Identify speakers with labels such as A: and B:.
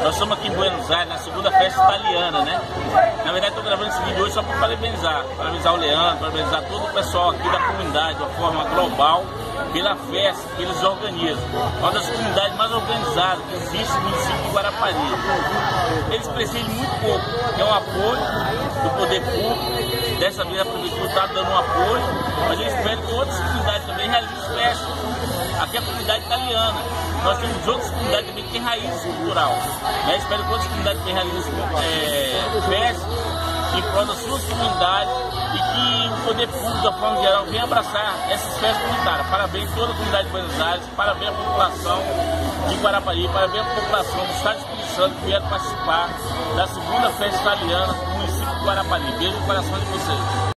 A: Nós estamos aqui em Buenos Aires, na segunda festa italiana, né? Na verdade, estou gravando esse vídeo hoje só para parabenizar o Leandro, parabenizar todo o pessoal aqui da comunidade, de uma forma global, pela festa que eles organizam. Uma das comunidades mais organizadas que existe no município de Guarapari. Eles precisam de muito pouco, que é um apoio do poder público. Dessa vez a prefeitura está dando um apoio, mas eu espero que outras comunidades também realizem festas. Aqui é a comunidade italiana. Nós temos outras comunidades também que têm raiz cultural. Espero que outras comunidades também realizem festas em prol das suas comunidades e que o poder público, da forma geral, venha abraçar essas festas comunitárias. Parabéns a toda a comunidade de Buenos Aires, parabéns à população de Guarapari, parabéns à população do estado de Espírito Santo que vieram participar da segunda festa italiana do município de Guarapari. Beijo no coração de vocês.